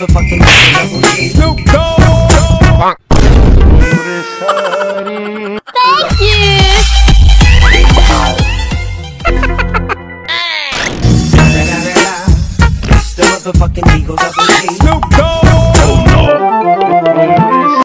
motherfucking Snoop Dogg. Thank you. The motherfucking Eagle Double G. Snoop Dogg.